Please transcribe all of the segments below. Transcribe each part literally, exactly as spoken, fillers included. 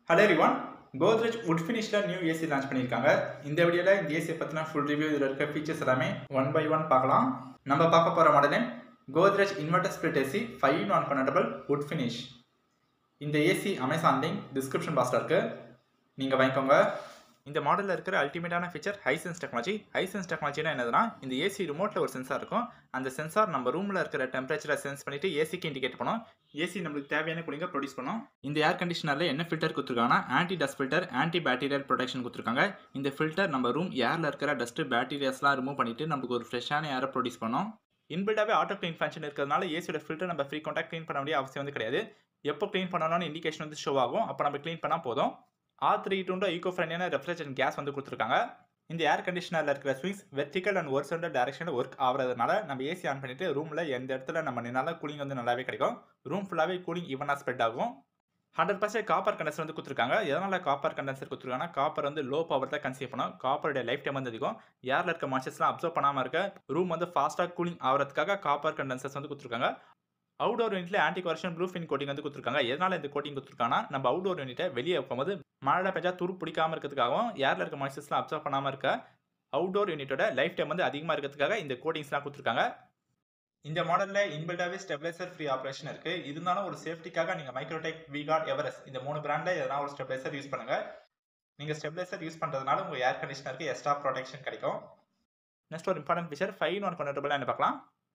Hello everyone, Godrej wood finish la new A C launch பண்ணிருக்காங்க. இந்த வீடியோல இந்த A C பத்தின full review இதுல இருக்க features எல்லாமே one by one பார்க்கலாம். நம்ம பார்க்க போற model Godrej inverter split A C five in one convertible wood finish. இந்த A C Amazon link description boxல இருக்கு. நீங்க வாங்கிக்கோங்க. இந்த மாடல்ல இருக்கிற அல்டிமேட்டான ஃபீச்சர் ஹைசென்ஸ் டெக்னாலஜி. ஹைசென்ஸ் டெக்னாலஜினா என்னதுன்னா இந்த ஏசி ரிமோட்ல ஒரு சென்சார் இருக்கும். அந்த சென்சார் நம்ம ரூம்ல இருக்கிற டெம்பரேச்சரை சென்ஸ் பண்ணிட்டு ஏசிக்கு இண்டிகேட் பண்ணும். ஏசி நமக்கு தேவையான கூலிங்க ப்ரொடியூஸ் பண்ணும். இந்த ஏர் கண்டிஷனர்ல என்ன ஃபில்டர் கொடுத்துருக்காங்கன்னா anti dust filter, anti bacterial protection கொடுத்துருக்காங்க. இந்த ஃபில்டர் நம்ம ரூம் ஏர்ல இருக்கிற டஸ்ட் பாக்டீரியாஸ்லாம் ரிமூவ் பண்ணிட்டு நமக்கு ஒரு ஃப்ரெஷ்ஷான ஏரை ப்ரொடியூஸ் பண்ணும். இன்பில்டாவே ஆட்டோ க்ளீன் ஃபங்க்ஷன் இருக்கிறதுனால ஏசியோட ஃபில்டர் நம்ம ஃப்ரீக்வெண்டா க்ளீன் பண்ண வேண்டிய அவசியம் வந்து கிடையாது. எப்போ க்ளீன் பண்ணணும்னு இண்டிகேஷன் வந்து ஷோ ஆகும். அப்போ நம்ம க்ளீன் பண்ணா போதும். ஆர் த்ரீ டூ ஈகோ ஃப்ரெண்ட்லியான ரெஃப்ரிஜரேஷன் கேஸ் வந்து கொடுத்துருக்காங்க. இந்த ஏர் கண்டிஷனரில் இருக்கிற ஸ்விங்ஸ் வெர்டிக்கல் அண்ட் ஹொரிசாண்டல் டைரக்ஷனில் ஒர்க் ஆகிறதுனால நம்ம ஏசி ஆன் பண்ணிட்டு ரூமில் எந்த இடத்துல நம்ம நின்னால கூலிங் வந்து நல்லாவே கிடைக்கும். ரூம் ஃபுல்லாகவே கூலிங் ஈவனாக ஸ்ப்ரெட் ஆகும். ஹண்ட்ரட் பர்சன்ட் காப்பர் கண்டென்சர் வந்து கொடுத்துருக்காங்க. எதனால் காப்பர் கண்டென்சர் கொடுத்துருக்காங்கன்னா காப்பர் வந்து லோ பவர் தான் கன்சியூம் பண்ணும். காப்பருடைய லைஃப் டைம் வந்து அதிகம். ஏரில் இருக்க மாய்ச்சர்ஸ்லாம் அப்சர்வ் பண்ணாமல் இருக்க ரூம் வந்து ஃபாஸ்ட்டாக கூலிங் ஆகிறதுக்காக காப்பர் கண்டென்சர்ஸ் வந்து கொடுத்துருக்காங்க. அவுடோர் யூனிட்ல anti corrosion blue fin coating வந்து கொடுத்துருக்காங்க. எதனால இந்த கோட்டிங் கொடுத்துருக்காங்கன்னா நம்ம அவுடோர் யூனிட்டை வெளியே வைக்கும்போது மழை பெஞ்சா துரு பிடிக்காம இருக்கிறதுக்காகவும் ஏர்ல இருக்க மாய்ச்சர்ஸ்லாம் அப்சர்வ் பண்ணாமல் இருக்க அவுடோர் யூனிட்டோட லைஃப் டைம் வந்து அதிகமாக இருக்கிறதுக்காக இந்த கோட்டிங்ஸ்லாம் கொடுத்துருக்காங்க. இந்த மாடல்ல இன்பில்டாவே ஸ்டெபிலைசர் ஃப்ரீ ஆப்ரேஷன் இருக்கு. இருந்தாலும் ஒரு சேஃப்டிக்காக நீங்க மைக்ரோடெக், விகார்ட், எவரெஸ்ட் இந்த மூணு பிராண்ட்ல எதனா ஒரு ஸ்டெபிலைசர் யூஸ் பண்ணுங்க. நீங்க ஸ்டெபிலைசர் யூஸ் பண்றதுனால உங்க ஏர் கண்டிஷனருக்கு எக்ஸ்ட்ரா ப்ரொடெக்ஷன் கிடைக்கும். நெக்ஸ்ட் ஒரு important feature five in one convertible என்ன பார்க்கலாம்.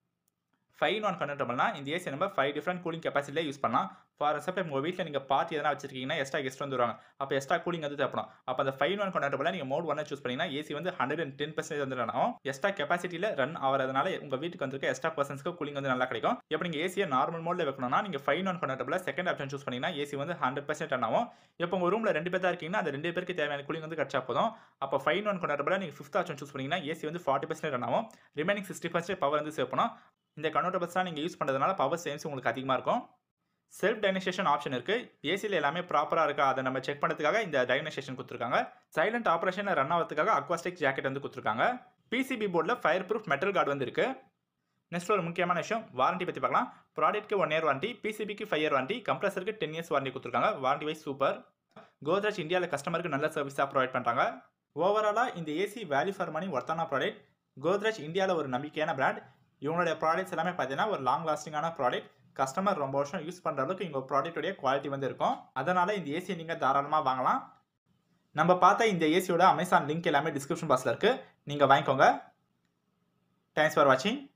ஃபைவ் இன் ஒன் கன்வெர்ட்டபிள்னா இந்த ஏசி நம்ம ஃபைவ் டிஃப்ரெண்ட் கூலிங் கெப்பாசிட்டியில யூஸ் பண்ணலாம். ஃபார் எக்ஸாம்பிள் உங்கள் வீட்டில் நீங்கள் பார்ட்டி எதனா வச்சிருக்கீங்கன்னா எக்ஸ்ட்ரா கெஸ்ட் வந்து வருவாங்க. அப்போ எக்ஸ்ட்ரா கூலிங் வந்து தேவைப்படும். அப்போ அந்த ஃபைவ் இன் ஒன் கன்வெர்ட்டபிள் நீங்கள் மோட் ஒன்னை சூஸ் பண்ணீங்கன்னா ஏசி வந்து ஹண்ட்ரட் அண்ட் டென் பர்சன்டேஜ் வந்து ரன் ஆகும். எக்ஸ்ட்ரா கெப்பாசிட்டியில் ரன் ஆகிறதுனால உங்கள் வீட்டுக்கு வந்துருக்க எக்ஸ்ட்ரா பர்சன்ஸ்க்கு கூலிங் வந்து நல்லா கிடைக்கும். இப்போ நீங்கள் ஏசியை நார்மல் மோட்ல வைக்கணும்னா நீங்கள் five in one convertible second option choose பண்ணீங்கன்னா ஏசி வந்து ஹண்ட்ரட் பர்சன்ட் ரன் ஆகும். இப்போ உங்கள் ரூமில் ரெண்டு பேர் தான் இருக்கீங்கன்னா அந்த ரெண்டு பேருக்கு தேவையான கூலிங் வந்து கிடைச்சா போதும். அப்போ ஃபைவ் இன் ஒன் கன்வெர்ட்டபிள் நீங்கள் ஃபிஃப்த் ஆப்ஷன் சூஸ் பண்ணீங்கன்னா ஏசி வந்து ஃபார்ட்டி பர்சன்ட் ரன் ஆகும். ரிமைனிங் சிக்ஸ்டி பர்சன்ட் பவர் வந்து சேவ் பண்ணும். இந்த கன்வெர்ட்டபிள்ஸ்லாம் நீங்கள் யூஸ் பண்ணுறதுனால பவர் சேவ்ஸ் உங்களுக்கு அதிகமாக இருக்கும். செல்ஃப் டைனசேஷன் ஆப்ஷன் இருக்கு. ஏசியில் எல்லாமே ப்ராப்பராக இருக்கா அதை நம்ம செக் பண்ணுறதுக்காக இந்த டைனசேஷன் கொடுத்துருக்காங்க. சைலண்ட் ஆப்ரேஷன் ரன் ஆகிறதுக்காக அக்வாஸ்டிக் ஜாக்கெட் வந்து கொடுத்துருக்காங்க. பிசிபி போர்டில் ஃபயர் ப்ரூஃப் மெட்டல் கார்டு வந்து இருக்கு. நெக்ஸ்ட் ஒரு முக்கியமான விஷயம் வாரண்டி பற்றி பார்க்கலாம். ப்ராடக்ட்க்கு ஒன் இயர் வாரண்டி, பிசிபிக்கு ஃபைவ் இயர் வாரண்டி, கம்ப்ரஸருக்கு டென் இயர்ஸ் வாரண்டி கொடுத்துருக்காங்க. Warranty wise super. கோத்ரெஜ் இந்தியாவில் கஸ்டமருக்கு நல்ல சர்வீஸாக ப்ரொவைட் பண்ணுறாங்க. ஓவராலாக இந்த ஏசி வேல்யூ ஃபார் மணி ஒர்த்தான ப்ராடக்ட். கோத்ரெஜ் இந்தியாவில் ஒரு நம்பிக்கையான பிராண்ட். இவங்களுடைய ப்ராடக்ட்ஸ் எல்லாமே பார்த்தீங்கன்னா ஒரு லாங் லாஸ்டிங்கான ப்ராடக்ட். கஸ்டமர் ரொம்ப வருஷம் யூஸ் பண்ணுற அளவுக்கு இவங்க ப்ராடக்ட்டுடைய குவாலிட்டி வந்து இருக்கும். அதனால இந்த ஏசியை நீங்கள் தாராளமாக வாங்கலாம். நம்ம பார்த்த இந்த ஏசியோட அமேசான் லிங்க் எல்லாமே டிஸ்கிரிப்ஷன் பாக்ஸில் இருக்குது. நீங்கள் வாங்கிக்கோங்க. தேங்க்ஸ் ஃபார் வாட்சிங்.